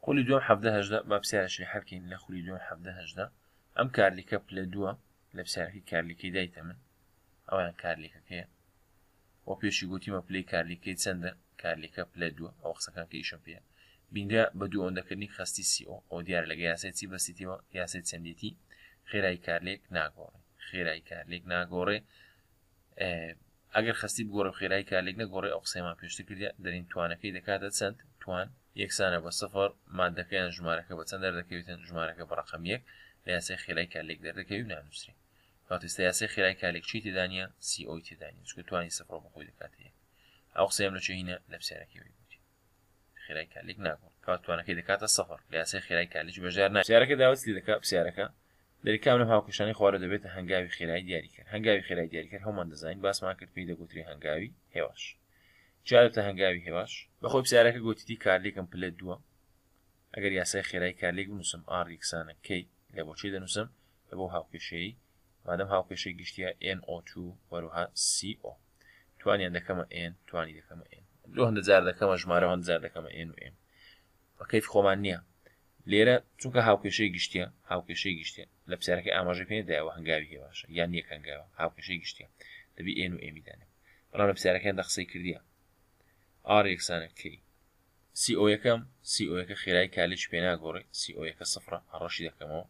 خولی دوم 17 با پرسیارەشی حەلکەین لە خولی دوم 17 ئەم کارلیکە پلە دووە لە پرسیارەکەی کارلیکەی دایتە من ئەویان کارلیکەکەیە و پێشی گوتیمە پلەی کارلیکەی چەندە کارلیکە پلە دووە ئەو قسەکان کە ئیشم پێە بینرا بە دوو ئەوەندەکردنی خستی CO ئەو دیارە لەگە یاسای چی بەستیتەوە یاسای چەندێتی خێرایی کارلێک ناگۆڕێ خێرایی کارلێک ناگۆڕێ ئەگەر خستی بگۆڕە خێرایی کارلێک نەگۆڕێ ئەو قسەیمان پێشتر کردە دەرین توانەکەی دەکاتە چەند توان یەکسانە بە 0 مادەکەیان ژمارەکە بە چەند دەردەکەوێتن ژمارەکە بە ڕقم 1 لە یاسای خێرایی کارلێک دەردەکەوی و نانووسری کاتێستا یاسای خێرایی کارلێک چی تێدانە CO تێدانە چکە توانی 0 بەخۆی دەکاتە 1 ئەو قسەیەم لە چێینە لە پرسیارەکەی وی خێرایی کارلێک ناگۆڕ کات توانەکەی دەکاتە 0 لە یاسای خێرایی کارلێک بەژار نایە پرسیارەکە داوەستی دەکات پرسیارەکە دەریکام لەم هاوکەشانەی خوارە دەبێتە هەنگاوی خێرایی دیاریکرد هەنگاوی خێرایی دیاریکرد هەمومان دەزانین باسمان کرد پێی دەگوتری هەنگاوی هێواش جالبتە هەنگاوی هێواش بەخۆی پرسیارەکە گوتیتی کارلێکم پلە دووە ئەگەر یاسای خێرایی کارلێک بنووسم R یەکسانە K لە بۆچی دەنووسم لە بۆ هاوکێشەیە مادەم هاوکێشەی گشتیە NO2 وەروها CO توانیان دەکەمە N توانی دەکەمە N لۆ هەندە جار دەکەمە ژمارە هەندە جار دەکەمە N و M بە کەیف خۆمان نییە لێرە چونکە هاوکێشەی گشتیە لە پرسیارەکەی ئاماژەی پێ دایەوە هەنگاوی هێواشە یان یەک هەنگاوە هاوکێشەی گشتیە دەبی N و M دانێ بەڵام لە پرسیارەکەیان دە قسەی کردیە R یەکسانە K CO یەکەم CO یەکە خێرایی کارلێک پێ ناگۆڕێ CO یەکە 0 هەڕەشی دەکەمەوە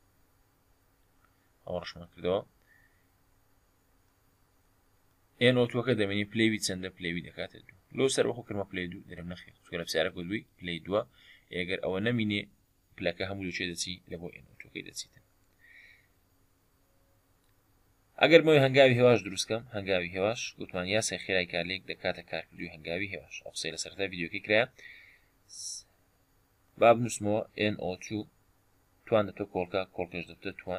ئەوە ڕەشمان کردەوە NO2کە دەمێنی پلەیوی چەندە پلەیوی دەکاتە دوو لۆ سەر بەخۆ کردمە پلەی دوو دەرم نەخێت چونکە لە پرسیارەکە دووی پلەی دووە ئەگەر ئەوە نەمینێ پلەکە هەموو لەکوێ دەچی لە بۆ NO2کەی دەچیتن ئەگەر مەوەی هەنگاوی هێواش دروستکەم هەنگاوی هێواش گوتمان یاسای خێرایی کارلێک دەکاتە کارکردوی هەنگاوی هێواش ئەو قسەی لە سەرەتا ڤیدیۆکەی کرایە با بنووسمەوە NO2 توان دەبتە کۆڵکەش دەبتە توان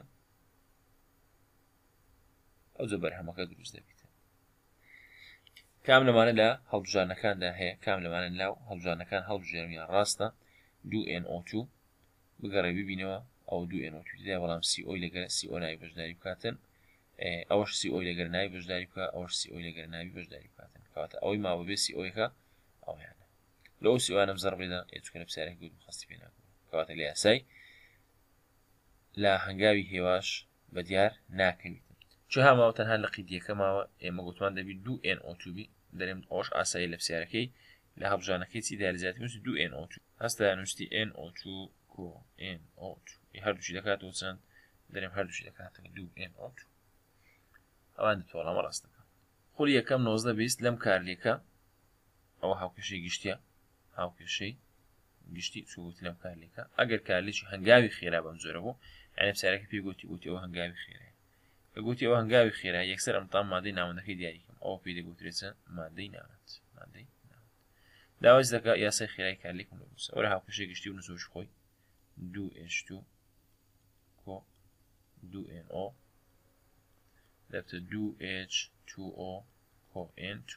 ئەو جە بەرهەمەکە دروست دەبێت کام لەمانە لە هەڵبژارنەکاندا هەیە کام لەمانە لاو هەڵبژارنەکان هەڵبژێرمیان ڕاستە 2NO2 بگەڕێ ببینەوە ئەو 2NO2 دا بەڵام CO لەگەر CO ناوی بەشداری بکاتن ئەوەش CO لەگەر ناوی بەشداری بکە ئەوەش CO لەگەر ناوی بەشداری بکاتن کەواتە ئەوەی ماوە بێ CO یەکە ئەویانە لەو CO یانەم زەڕ بێدا چونکە لە پرسیارەکە گوت خەستی پێ ناکەوە کەواتە لە یاسای لە هەنگاوی هێواش بەدیار ناکەویت چه هەماوە تەنها لە قیدیەکە ماوە ئێمە گوتمان دەبێت 2NO2 بی دەرێم ئەوش ئاسایی لە پرسیارەکەی لە هەڵبژارنەکەی چی دیاریزاتی نووسی 2NO2 هەستا نووستی NO2 کۆ NO2 هەردووشی دەکاتەوە چەند دەرێم هەردووشی دەکاتەوە 2NO2 ئەوان دەتوانڵامە ڕاستەکە خولی یەکەم 19 لەم کارلێکە ئەوە هاوکێشەی گشتیە هاوکێشەی گشتی چووتی لەم کارلێکە ئەگەر کارلێکی هەنگاوی خێرا بەم جۆرە بوو یعنی پرسیارەکە پێی گوتی ئەوە هەنگاوی خێرایە گوتی ئەوە هەنگاوی خێرا یەکسەر ئەمتان مادەی ناوەندەکەی دیاریکەم ئەوە پێی دەگوترێتە مادەی ناوەند داواز دەکا یاسای خێرایی کارلێک نووسە ئەوە هاوکێشەی گشتی و نووسش خۆی 2H2 کۆ 2NO دەبتە 2H2O کۆ N2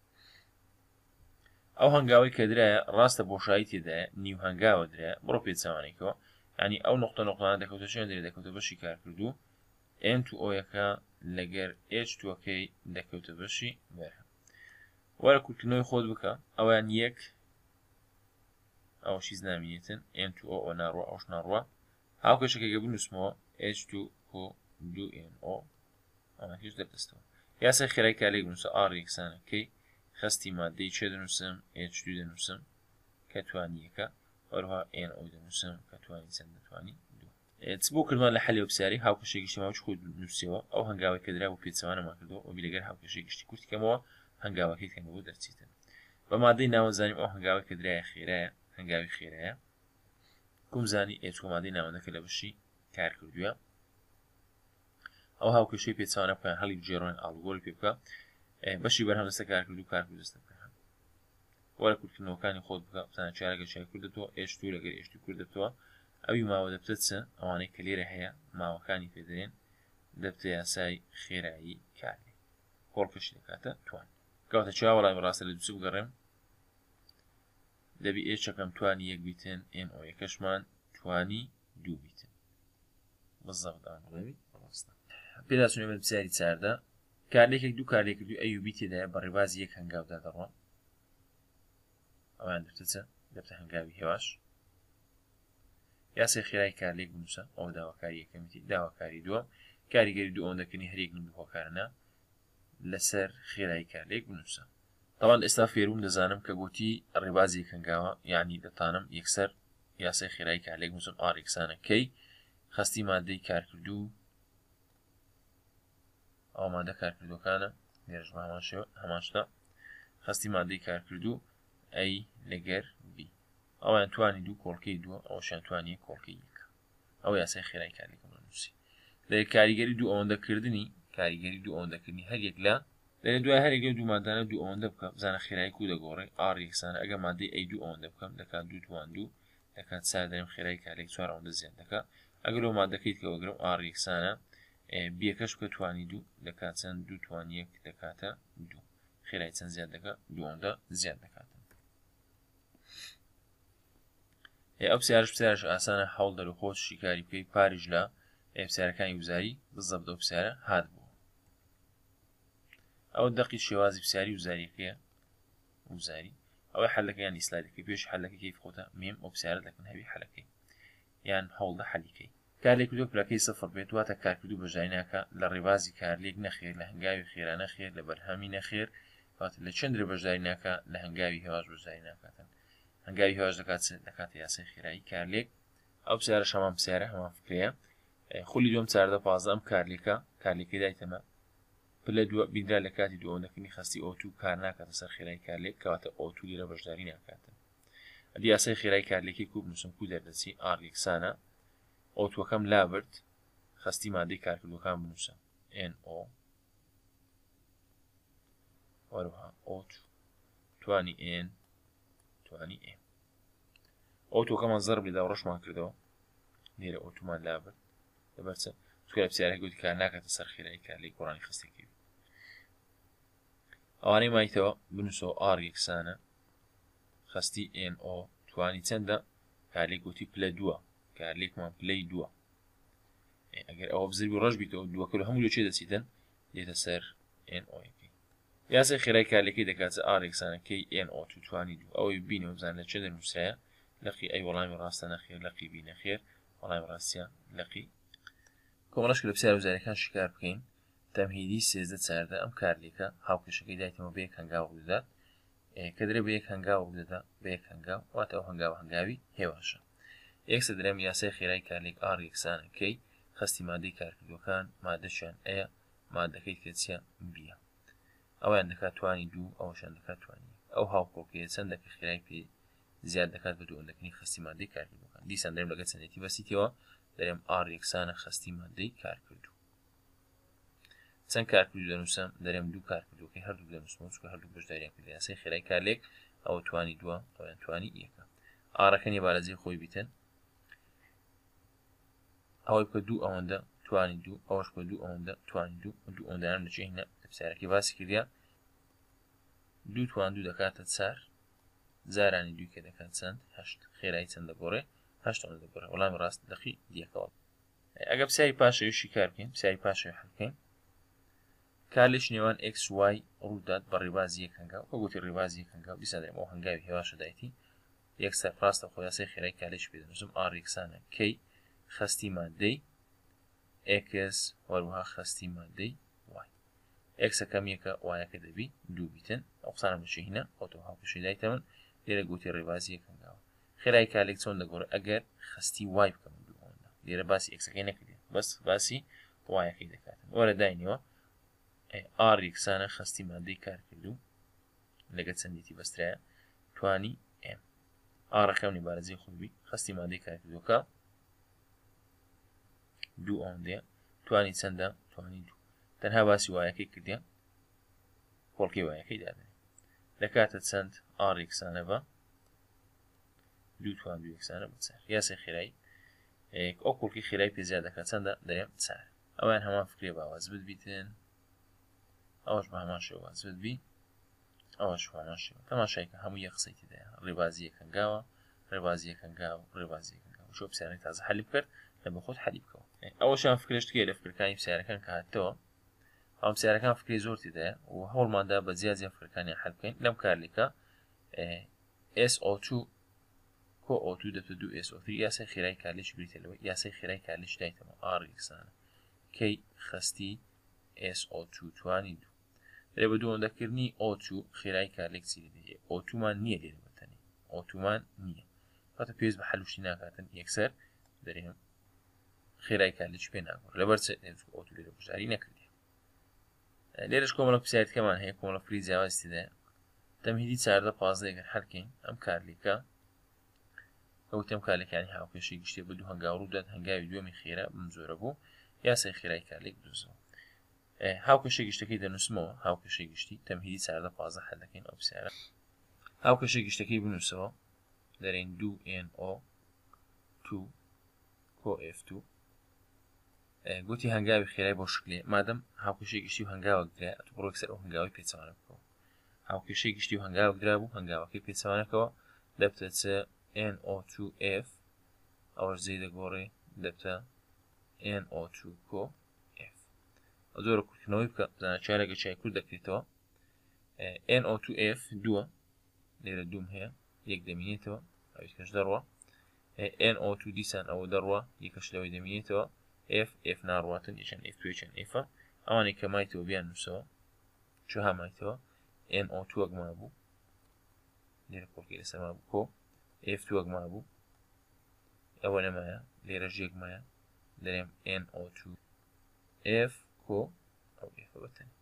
ئەو هەنگاوی کە درایە ڕاستە بۆشایی تێدایە نیو هەنگاوە درایە بڕۆ پێچەوانێکەوە ینی ئەو نقطانە دەکەوتە شوێن دەکەوتە بەشی کارکردوو N2O یەکە لەگەر H2ۆکەی دەکەوتە بەشی بەرهەم وەرە کورتکردنەوەی خۆت بکە ئەویان یەک ئەو شیز نامینێتن N2O ناڕوە ئەوش ناڕوە هاوکێشەکەی بنووسمەوە H2 کۆ 2NO ئەمە هیچ دەبستەوە یاسای خێرایی کارلێک بنووسە R یەکسانە کەی خستی مادەی چێ دەنووسم H2 دەنووسم کە توانی یەکە وەروها NO دەنووسم کە توانی چەند دەتوانی چ بۆ کردمان لە حەلی پرسیاری هاوکێشەی گشتی ماوەی خۆی نووسیەوە ئەو هەنگاوی کە درا بۆ پێچەوانەمان کردەوە ئەو لەگەر هاوکێشەی گشتی کورتکەمەوە هەنگاوەکەی کەمە بۆ دەرچیتن بە مادەی ناوەزانیم ئەو هەنگاوی کە درایە خێرایە هەنگاوی خێرایە کومزانی H مادەی ناوەندەکە لە بەشی کارکردووە ئەو هاوکێشەی پێچەوانە بکەن هەڵی بجێڕۆن ئاڵوگۆڵی پێ بکە بەشی بەرهەم دەستە کارکردو کارکرد دەستە بکەن وەرە کورتکردنەوەکانی خۆت بکە بزانە چارەگە چای کوردەوە H2 لەگەر H2 کوردەوە ئەوی ماوە دەبتە چ ئەوانەی کە لێرە هەیە ماوەکانی پێدرێن دەبتە یاسای خێرایی کارلێک کۆڵکەشی دەکاتە توان کەواتە چاوە وەڵامی ڕاستە لە دووچ بگەڕێم دەبی H-ەکەم توانی یەک بیتن NO یەکەشمان توانی دوو بیتن بەزەبت ئاڵێوی ڕاستە پێداچونێ بە پرسیاری چاردا کارلێکێک دوو کارلێک کردووی ئەیوبی تێدایە بە ڕێبازی یەک هەنگاودا دەڕۆن ئەوان دەبتە چە دەبتە هەنگاوی هێواش یاسای خێرای کارلێک بنووسە ئەو داواکاری یەکەمیتی داواکاری دووەم کاریگەری دوو ئەوەندەکردنی هەر یەک هۆکارانە لەسەر خێرایی کارلێک بنووسە. طبعا ئێستا فێربووم دەزانم کە گوتی ڕێبازی کەنگاوە یعنی دەتانم یەکسەر یاسای خێرایی کارلێک بنووسم ئار یەکسانە کەی خستی مادەی کارکردوو ئەو مادە کارکردوەکانە لێرەش هەمان شتە خستی مادەی کارکردوو ئەی لەگەر بی ئەویان توانی دوو کۆڵکەی دووە ئەوشیان توانی کۆڵکەی یەک ئەو یاسای خێرایی کارلێکم نووسی لە کاریگەری دوو ئەوەندەکردنی کاریگەری دوو ئەوەندەکردنی هەر یەک لە دوای هەرێک دوو مادانە دوو ئەوەندە بکەم بزانە خێرایی کو دەگۆڕێ ئار یەکسانە ئەگە مادەی ئەی دوو ئەوەندە بکەم دەکات دوو توان دوو دەکات چار دەرێم خێرایی کارلێک چوار ئەوەندە زیاد دەکات ئەگەر ئەو مادەکەیت کە وەگرم ئار یەکسانە بیەکەش بکە توانی دوو دەکات چەند دوو توان یەک دەکاتە دوو خێرایی چەند زیاد دەکات دوو ئەوەندە زیاد دەکاتن ئەو پرسیارش ئاسانە هەوڵ دەرەخۆت شیکاری بکەی پاریش لە پرسیارەکانی وزاری بزەبدە و پرسیارە هات بوو ئەو دەقی شێوازی پرسیاری وزاریەکەیە وزاری ئەوەی حەلەکەیان ئیسلایدەکەی پێش حەلەکەی خۆتە مێم ئەو پرسیارە دەکەن هەوی حەلەکەی یان هەوڵدە حەلیکەی کارلێک دو پلەکەی سەفر بێت واتە کارکردوو بەژای ناکە لە ڕێبازی کارلێک نەخێر لە هەنگاوی خێرانە خێر لە بەرهەمی نەخێر واتە لە چەندرە بەژای ناکە لە هەنگاوی هێواش بەژای ناکاتن هەنگاوی هێواش دەکاتە یاسای خێرایی کارلێک ئەو پرسیارە هەمان پرسیارە هەمان فکرەیە خولی دوم 14 ئەم کارلێکی دایتەمە پلە دووە بیدرا لە کاتی دوو ئەوەندەکردنی خستی ئۆتو کار ناکاتە سەر خێرایی کارلێک کەواتە ئۆتو لێرە بەشداری ناکاتن ئەدی یاسای خێرایی کارلێکی کو بنووسم کو دەردەچی ئار یەکسانە ئۆتوەکەم لابرد خستی مادەی کارکردوەکان بنووسە NO وەروها ئۆتو توانی N توانی M ئۆتوەکەمان زەرب لێدا ڕۆژمان کردەوە لێرە ئۆتومان لابرد لەبەرچە چکە لە پرسیارەکە گوتی کار ناکاتە سەر خێرایی کارلێک گۆڕانی خستێکی ئەوانەی مایتەوە بنووسەوە ئار یەکسانە خستی NO توانی چەندە کارلێک گوتی پلە دووە کارلێکمان پلەی دووە ئەگەر ئەوە بزربی ڕۆژ بیتەوە دووەکە لە هەموو لێ چێ دەچیتن دێتە سەر NO یەکەی یاسای خێرایی کارلێکی دەکاتە ئار یەکسانەکەی NO توانی دوو ئەوەی بینەوە بزانە لە چێ دەنووسایە لەقی ئەی وەڵامی ڕاستە نەخێر لەقی بی نەخێر وەڵامی ڕاستیە لەقی کۆمەڵەشکە لە پرسیار وزارەکان شکار بکەین تەمهیدی 13 ئەم کارلێکە هاوکێشەکەی دایتەوە بە یەک هەنگاو ڕوودەدات کە دەرێ بە یەک هەنگاو ڕوودەدا بە یەک هەنگاو واتە ئەو هەنگاوی هێواشە یەکسە دەرێم یاسای خێرایی کارلێک ئار یەکسانەکەی خستی مادەی کارکردوەکان مادەشیان ئەیە مادەکەی کێچیە بیە ئەویان دەکات توانی دوو ئەوەشان دەکات توانی ئەو هاوکۆکەیە چەندەکە خێرای پێ زیاد دەکات بە دوو ئەوەندەکردنی خستی مادەی کارکردوەکان دیسان دەرێم لەگەڵ چەندێتی بەسیتەوە دەرێم ئار یەکسانە خستی مادەی کارکردوو چەند کارکردوو دەنووسم دەرێم دوو کارکردوەکەی هەردوو دەنووسمەوە چکە هەردوو بەشداریان کرد یاسای خێرایی کارلێک ئەوە توانی دووە ئەویان توانی یەکە ئارەکەنی بارەزی خۆی بیتن ئەوەی بکە دوو ئەوەندە توانی دوو ئەوەش بە دوو ئەوەندە توانی دوو ئەوەندەیان لەچێ هینە پرسیارەکەی باسی کردیا دوو توان دوو دەکاتە چار زارانی دووی کە دەکات چەند هەشت خێرایی چەند دەگۆڕێ هەشت ئەوەندە دەگۆڕێ وەڵامی ڕاست دەقی دیەکەوە ئەگە پرسیاری پاشەویشی کار بکەین پرسیاری پاشەوی حەل بکەین کارلێک نێوان XY ڕوودات بە ڕێبازی یەک هەنگاو وە گوتی ڕێبازی یەک هەنگاو دیسان دەرێم ئەو هەنگاوی هێواشە دایتی یەکسەر ڕاستە خۆ یاسای خێرایی کارلێک پێ دەنووسم ئار یەکسانە کەی خستی مادەی X وەروها خستی مادەی Y X-ەکەم یەکە وایەکە دەبی دوو بیتن ئەو قسانە بەشی هینە ئۆتۆ هاوکێشەی دایتەون لێرە گوتی ڕێبازی یەک هەنگاوە خێرایی کارلێک چۆن دەگۆڕێ ئەگەر خستی Y بکەم دوو ئەوەندە لێرە باسی X-ەکەی نەکردێت بەس باسی وایەکەی دەکاتن وەرە داینەوە ئار یەکسانە خستی مادەی کارکردوو لەگە چەندێتی بەسترایە توانی M ئارەکەم بارەزی خۆبی خستی مادەی کارکردووەکە دوو ئەوەندەیە توانی چەندە توانی دوو تەنها باسی وایەکەی کردیان کۆڵکەی وایەکەی دادنێ دەکاتە چەند ئار یەکسانە بە دوو توان دوو یەکسانە بە چار یاسای خێرایی ئەو کۆڵکی خێرایی پێ زیاد دەکات چەندە دەرێم چار ئەویان هەمان فکرێ باواز بتبیتن ئەوەش بە هەمان شێوە واز بتبی ئەوەش هەمان شێوە تەماشایکە هەموو یەک قسەی تێدایە ڕێبازی یەک هەنگاوە ڕێبازی یەک هەنگاو ڕێبازی یەک هەنگاو شۆ پرسیارەی تازە حەلی بکرد لە بە خۆت حەلی بکەوە ئەوەشیان فکرشتکێ لە فکرەکانی پرسیارەکان کە هاتەوە ئەم پرسیارەکان فکری زۆر تێدایە و هەوڵماندا بە جیاجیان فکرەکانیان حەل بکەین لەم کارلێکە SO2 كۆ O2 دەبتە 2SO3 یاسای خێرای کارلێش بریتە لەوە یاسای خێرای کارلێش دایتەوە R یەکسانە K خستی SO2 توانی 2 لێ بە دووەندەکردنی O2 خێرای کارلێک چی دەیە O2 مان نییە لێرە بەتەنی O2 مان نییە کاتە پێویست بە حەلوشتی ناکاتن یەکسەر دەرێم خێرای کارلێک پێ ناگۆڕ لەبەر O2 لێرە بژاری نەکردی لێرەش کۆمەڵە پرسیارەتەکەمان هەیە کۆمەڵە فری جیاوازیدا تەمهیدی 14-15 ئەگەر هەرکەین ئەم کارلێکە ئەوتەم کارلەکانی هاوکێشەی گشتێ بە دوو هەنگاو ڕوودات هەنگاوی دووەمی خێرا بم زۆرە بوو یاسای خێرای کارلێک دروستەوە هاوکێشەی گشتەکەی دەنووسمەوە هاوکێشەی گشتی تەمهیدی 14-15 هەل دەکەین ئەو پرسیارە هاوکێشەی گشتەکەی بنووسەوە دەرێن 2NO2 COF2 گوتی هەنگاوی خێرای بۆ شکلێ مادەم هاوکێشەی گشتی و هەنگاوەک درا ئەتو بڕۆ سەر ئەو هەنگاوی پێچەوانە بکەوە هاوکێشەی گشتی و هەنگاوەک درا بوو هەنگاوەکەی پێچەوانەکەوە دەبتە NO2F ئەوەش زەی دەگۆڕێ دەبتە NO2 COF زۆرە کورتکردنەوەی بکە بزانە چارێکە چای کورت دەکرێتەوە NO2F دووە لێرە دووم هەیە یەک دەمینێتەوە ئەویش دەڕوە NO2 دیسان ئەوە دەڕوە یەکەش لەوەی دەمینێتەوە F ناڕواتن یەکەن F2 یەکەن F ئەوانەی کە مایتەوە بیان نووسەوە چ هامایتەوە NO2 وەکما بوو لێرە کۆڵکی لەسەرما بوو کۆ F2 وەکما بوو ئەوە نەمایە لێرە ژێکمایە دەرێم NO2 F کۆ ئەو F بەتەنی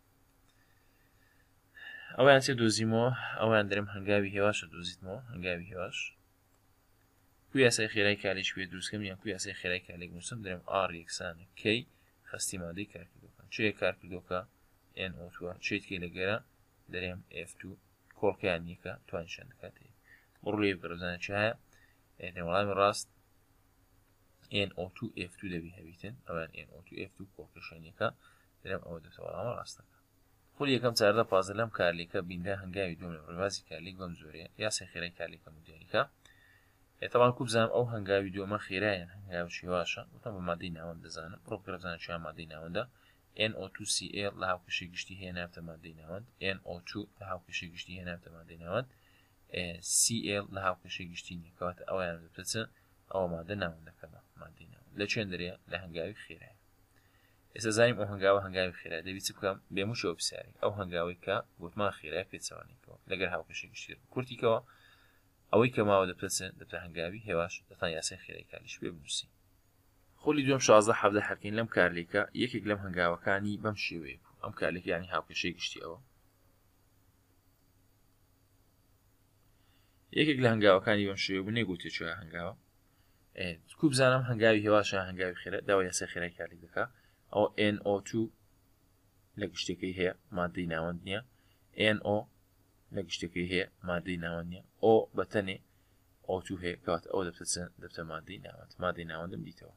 ئەویان چێ دۆزیمەوە ئەویان دەرێم هەنگاوی هێواشە دۆزیتمەوە هەنگاوی هێواش کو یاسای خێرای کارلێک پێ دروستکەم یان کو یاسای خێرای کارلێک نووسم دەرێم R یەکسانە K خستی مادەی کارکردەکە چێ کارکردەکە NO2 چێتکی لەگەرە دەرێم F2 کۆڵکیان یەکە توانیشان دەکات بڕوێ بەرەزانە چ هەیە وەڵامی ڕاست NO2 F2 دەبی هەبیتن ئەویان NO2 F2 کۆڵکەشان یەکە دەرێم ئەوە دەبتە وەڵامە ڕاستەکە خۆلی یەکەم 14-15 لەم کارلێکە بیندا هەنگاوی دووەم لە ڕێبازی کارلێک بەم زۆرەیە یاسای خێرای کارلێکە مودیاریکە طبعا کوب بزانم ئەو هەنگاوی دووەمە خێرایەن هەنگاوی شێواشە وتم بە مادەی ناوەند دەزانم بڕۆ بزانە چیان مادەی ناوەندە NO2Cl لە هاوکێشەی گشتی هەیە ناوتە مادەی ناوەند NO2 لە هاوکێشەی گشتی هەیە ناوتە مادەی ناوەند Cl لە هاوکێشەی گشتی نیە کەواتە ئەویان دەبێتە ئەوە مادە ناوەندەکەمە مادەی ناوەند لە چێندەرەیە لە هەنگاوی خێرایە ئێستا زانیم ئەو هەنگاوی خێرای دەبی چ بکەم بێموشەوە پرسیاری ئەو هەنگاوی کە گوتمان خێرای پێچەوانێکەوە لەگەر هاوکێشەی گشتی کورتیکەوە ئەوەی کە ماوە دەبتە هەنگاوی هێواش دەتان یاسای خێرای کارلیش پێ بنووسی خۆلی دوم 16-17 هەرکەین لەم کارلێکە یەکێک لەم هەنگاوەکانی بەم شێوەیە بوو ئەم کارلێک یانی هاوکێشەی گشتی ئەوە یەکێک لە هەنگاوەکانی بەم شێوە بوو نێگوتێ چ هەنگاوە کو بزانم هەنگاوی هێواشە هەنگاوی خێرا داوای یاسای خێرای کارلێک دەکا ئەوە NO2 لە گشتەکەی هەیە مادەی ناوەند نییە NO لە گشتەکەی هەیە مادەی ناوەند نییە O بەتەنێ O2 هەیە کەواتە ئەو دەبتە مادەی ناوەندم دیتەوە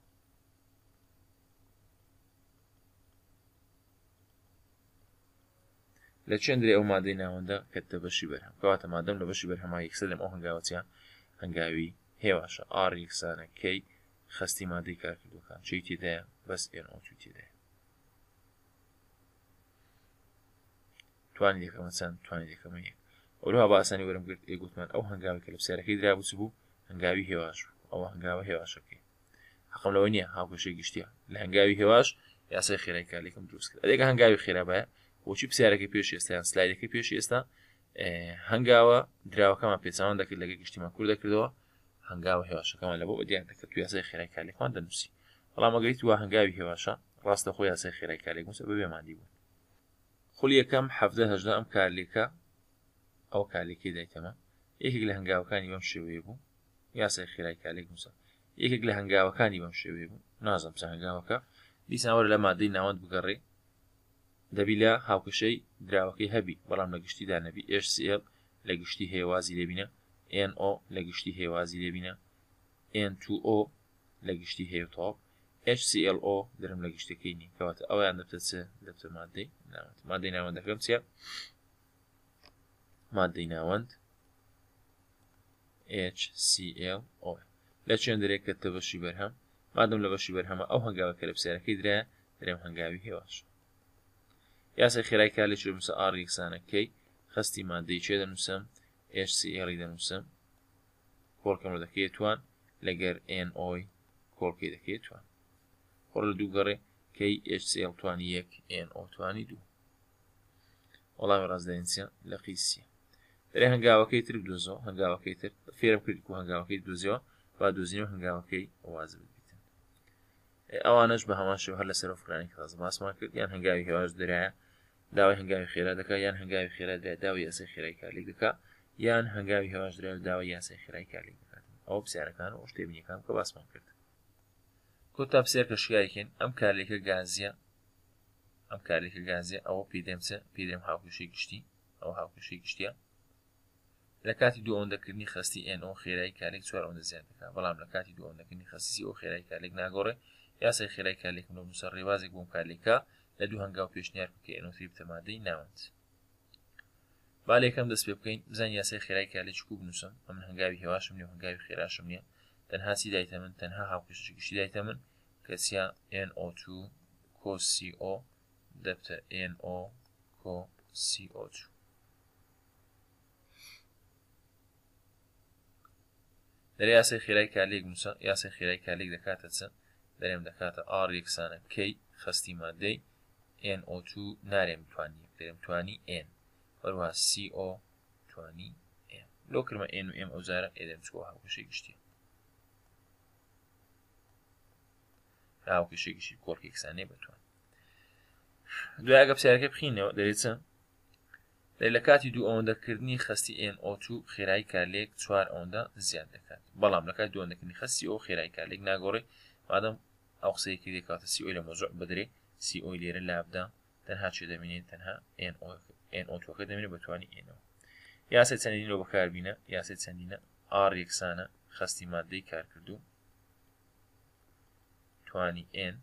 لە چێندری ئەو مادەی ناوەندە کەتە بەشی بەرهەم کەواتە مادەم لە بەشی بەرهەما یەکسەر لەم ئەو هەنگاوەچیان هەنگاوی هێواشە R یەکسانە K خستی مادەی کارکردوەکان چی تێدایە بەس NO2 تێدایە توانی دەکەمە چەند توانی دەکەمە یەک ئەوروها بە ئاسانی وەرم گرت ئێگوتمان ئەو هەنگاوی کە لە پرسیارەکەی درابوو چ بوو هەنگاوی هێواش ئەوە هەنگاوە هێواشەکەی حەقم لەوە نییە هاوکێشەی گشتیە لە هەنگاوی هێواش یاسای خێرای کارلێکم دروست کرد ئەدێکە هەنگاوی خێرا بایە بۆچی پرسیارەکەی پێش ئێستا یان سلایدەکەی پێش ئێستا هەنگاوە دراوەکەمان پێچەوان دەکرد لەگە گشتیمان کوور دەکردەوە هەنگاوە هێواشەکەمان لە بۆ دیان دەکرد تو یاسای خێرای کارلێکمان دەنووسی بەڵام ئەگەری تو هەنگاوی هێواشە ڕاستە خۆی یاسای خێرای کارلێک موسە بەبێ مادی بوون خۆلی یەکەم 17-18 ئەم کارلێکە ئەو کارلێکی دایتەمە یەکێک لە هەنگاوەکانی بەم شێوەیە بوو یاسای خێرای کارلێک موسە یەکێک لە هەنگاوەکانی بەم شێوەیە بوو نازەم چ هەنگاوەکە دیسانوەرە لە مادەی ناوەند بگەڕێ دەبی لە هاوکێشەی دراوەکەی هەبی بەڵام لە گشتیدا نەبی HCl لە گشتی هێوازی لێبینە NO لە گشتی هێوازی لێبینە N2O لە گشتی هێوتۆپ HClO دەرم لە گشتەکەی نی کەواتە ئەویان دەبتە مادەی ناوەند مادەی ناوەندەکەم چیە مادەی ناوەند HClO لە چێندەرێک کەتە بەشی بەرهەم مادەم لە بەشی بەرهەمە ئەو هەنگاوە کە لە پرسیارەکەی درایە دەرێم هەنگاوی هێواش یاسای خێرای کارلێک دەنووسە R یەکسانە K خستی مادەی چێ دەنووسم HCl دەنووسم کۆڵکەم دەکەێت توان لەگەر NO کۆڵکەی دەکەێت توان خۆڕ لە دوو گەڕێ کەی HCl توانی 1 NO توانی 2 وەڵامی ڕاستدەێنچە لە قیسیە دەرێ هەنگاوەکەی تر بدۆزەوە هەنگاوەکەی تر فێرم کرد و هەنگاوەکەی دۆزیەوە با دۆزینەوە هەنگاوەکەی واجب ببیتن ئەوانش بە هەمان شێوە هەر لەسەر فڕانی کە تازە باسمان کرد یان هەنگاوی هێواش دەرایە داوای هەنگاوی خێرا دەکات یان هەنگاوی خێرا درای داوای یاسای خێرای کارلێک دەکات یان هەنگاوی هێواش درای داوای یاسای خێرای کارلێک دەکات ئەوە پرسیارەکان و شتێبینیەکان کە باسمان کرد کۆتا پرسیار کە شیاکەین ئەم کارلێکە گازیە ئەوە پێدەم هاوکێشەی گشتی ئەو هاوکێشەی گشتیە لە کاتی دوو ئەوەندەکردنی خستی NO خێرای کارلێک 4 ئەوەندە زیاد دەکات بەڵام لە کاتی دوو ئەوەندەکردنی خستی CO خێرای کارلێک ناگۆڕێ یاسای خێرای کارلێک لە نووسەر ڕێوازێک بۆم کارلێکە لە دوو هەنگاو پێشنیار کە NO3 بتە مادەی ناوەند با لە یەکەم دەست پێ بکەین بزان یاسای خێرای کارلێک چکو بنووسم ئەم هەنگاوی هێواشم نیە و هەنگاوی خێراشم نییە تەنها چی دایتە من تەنها هاوکێشەی گشتی دایتە من کە چیا NO2 CO دەبتە NO CO2 دەرێ یاسای خێرای کارلێک نووسە یاسای خێرای کارلێک دەکاتە چ دەرێم دەکاتە R یەکسانە K خستی مادەی NO2 نارێم توانی دەرێم توانی N وەروها CO توانی M لۆ کرمە N و M ئەو جارە ئێدەم چوە هاوکێشەی گشتیە هاوکێشەی گشتی کۆڵکی یەکسانەیە بەتوان دوای ئەگە پرسیارەکە بخینەوە دەرێت چە لە کاتی دوو ئەوەندەکردنی خستی NO2 خێرایی کارلێک 4 ئەوەندە زیاد دەکات بەڵام لە کاتی دوو ئەوەندەکردنی خستی ئەو خێرایی کارلێک ناگۆڕێ مادەم ئەو قسەی کردی کاتە CO لە مۆزوع بدرێ CO لێرە لابدا تەنها چێ دەمێنێت تەنها NO2 کە دەمێنێت بەتوانی NO یاسای چەندینەوە بەکاربینە یاسای چەندینە R یەکسانە خستی مادەی کارکردو توانی N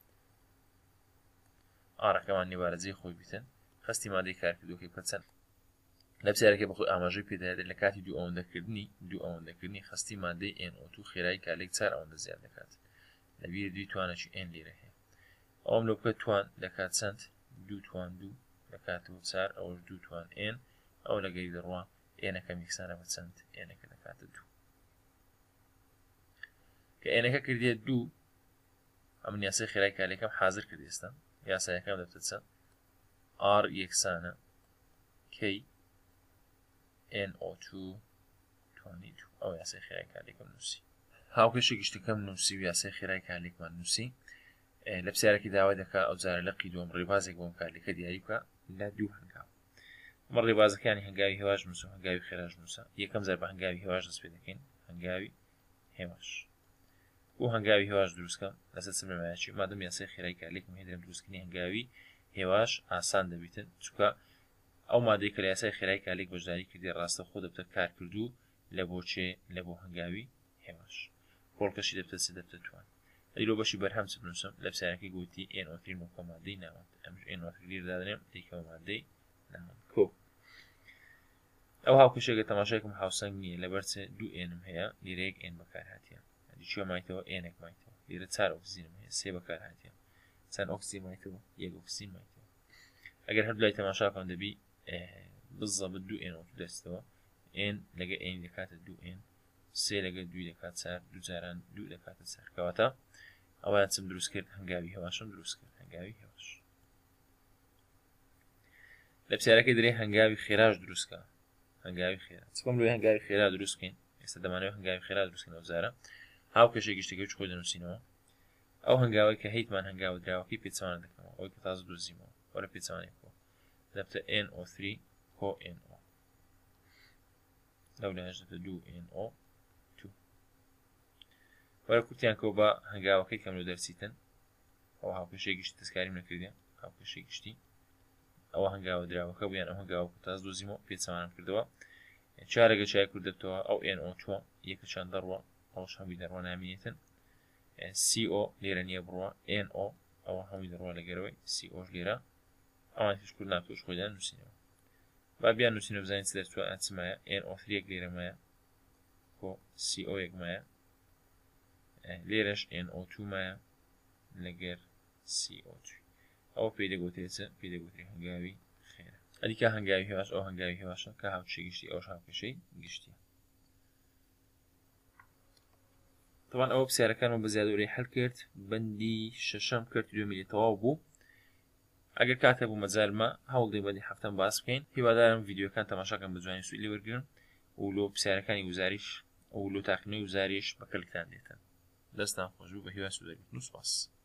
ئارەکەمان نێوارەجێ خۆی بیتن خستی مادەی کارکردوکەی پەچەند لە پرسیارەکە بەخۆی ئاماژەی پێداێت لە کاتی دوو ئەوەندەکردنی خستی مادەی NO2 خێرایی کارلێک 4 ئەوەندە زیاد دەکات لەبیرە دوی توانێکی N لێرە هەیە ئەوم لە بکە توان دەکات چەند 2 توان 2 دەکاتەوە 4 ئەوەش 2 توان N ئەو لەگەری دەڕوا Nەکەم یەکسانە بە چەند Nەکە دەکاتە 2 کە Nەکە کردێت 2 ئەم یاسای خێرایی کارلێکەکەم حازر کرد ئێستا یاسایەکەم دەبتە چەند R یەکسانە K NO2 توانی 2 ئەو یاسای خێرایی کارلێکم نووسی هاوکێشە گشتەکەم نووسی و یاسای خێرایی کارلێکمان نووسی لە پرسیارێکی داوای دەکات ئەو جارە لە قیدۆم ڕێبازێک بۆم کارلێکە دیاری بکە لە دوو هەنگاو ئەمە ڕێبازەکانی هەنگاوی هێواش نووسە و هەنگاوی خێراش نووسە یەکەم جار بە هەنگاوی هێواش دەست پێ دەکەین هەنگاوی هێواش و هەنگاوی هێواش دروستکەم لەسەر سمێمایەکی مادەم یاسای خێرایی کارلێکم هەیە دەرێم دروستکردنی هەنگاوی هێواش ئاسان دەبیتن چونکە ئەو مادەی کە لە یاسای خێرایی کارلێک بەشداری کردی ڕاستە خۆ دەبتە کارکردو لە بۆچێ لە بۆ هەنگاوی هێواش کۆڵکەشی دەبتە چ دەبتە توان ئەیلۆ بەشی بەرهەم چ بنووسم لە پرسیارەکەی گوتی NO3 نۆکە مادەی ناوەند ئەمش NO3 لێر دادنێم دیکەوە مادەی ناوەند کۆ ئەو هاوکێشەکە تەماشایکم هاوسەنگ نییە لەبەرچێ 2 Nم هەیە لێرە 1 N بەکارهاتیە چوە مایتەوە Nێک مایتەوە لێرە 4 ئۆکسیجنم هەیە 3 بەکارهاتیە چەند ئۆکسیجن مایتەوە 1 ئۆکسیجن مایتەوە ئەگەر هەر دوای تەماشاکەم دەبی بالضبط 2 NO2 دەستەوە N لەگە N دەکاتە 2 N 3 لەگە 2 دەکات 4 2 جاران 2 دەکاتە 4 کەواتە ئەویان چم دروست کرد هەنگاوی هێواشم دروست کرد هەنگاوی هێواش لە پرسیارەکەی دەرێ هەنگاوی خێراش دروستکە هەنگاوی خێرا چکۆم لێ هەنگاوی خێرا دروستکەین ئێستا دەمانەوێت هەنگاوی خێرا دروستکەین ئەو جارە هاوکێشەی گشتەکەی خۆی دەنووسینەوە ئەو هەنگاوی کە هەیتمان هەنگاوە دراوەکەی پێچەوانە دەکەمەوە ئەوەی کە تازە دۆزیمەوە وەرە پێچەوانێکەوە دەبتە NO3 کۆ NO لەو لایەش دەبتە 2 NO2 وەرە کورتیان کەوە بە هەنگاوەکەی کەم لە دەرچیتن ئەو هاوکێشەی گشتی دەستکاریم نەکردیان هاوکێشەی گشتی ئەوە هەنگاوە دراوەکە بوویان ئەو هەنگاوە کە تازە دۆزیمەوە پێچەوانم کردەوە چارەگە چای کوردێتەوە ئەو NO2 یەکەچان دەڕوە ئەوش هەمووی دەڕوە نامێنێتن CO لێرە نییە بڕوە NO ئەوە هەمووی دەڕوە لەگەرەوەی CO لێرە ئەوان هیچ کورد ناتۆش خۆیان نووسینەوە با بیان نووسینە بزانین چ دەرچووە ئەچمایە NO3 لێرە مایە کۆ CO یەک مایە لێرەش NO2 مایە لەگەر CO2 ئەوە پێی دەگوترێت پێی دەگوترێ هەنگاوی خێرا ئەدیکە هەنگاوی هێواش ئەو هەنگاوی هێواشە کە هاوکێشەی گشتی ئەوش هاوکێشەی گشتیە طبعا ئەوە پرسیارەکانەوە بە زیادوری حەل کرد بەندی شەشەم کردی 2 میلی تەواو بوو ئەگەر کاتە بوو مەجالمە هەوڵدەی بەندی هەفتەم باس بکەین هیوادارم ڤیدیۆکان تەماشاکەن بە جوانی سوودی وەرگرن و لۆ پرسیارەکانی گوزاریش ئەو لۆ تاقینەوەی گوزاریش بە کەلکتان دێتن دەستان خۆش بوو بە هیوا سوودەبیت و سوپاس